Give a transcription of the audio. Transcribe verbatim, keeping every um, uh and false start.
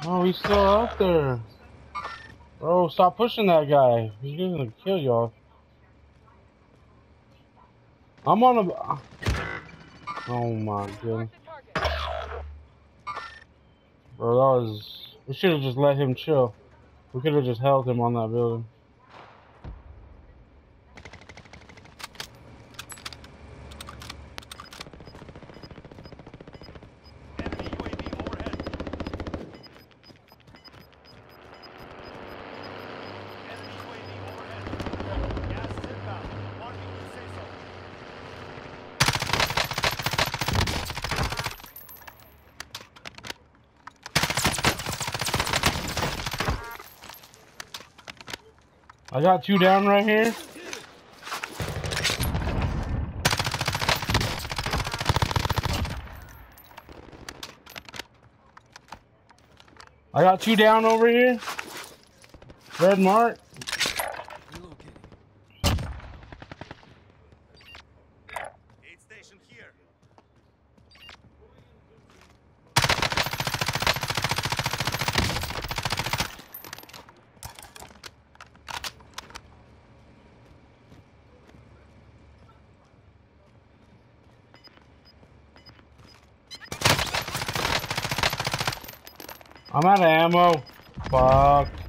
Oh, he's still out there. Bro, stop pushing that guy. He's gonna kill y'all. I'm on a... Oh my goodness. Bro, that was... We should have just let him chill. We could have just held him on that building. I got two down right here. I got two down over here. Red mark. Aid station here. I'm out of ammo. Fuck.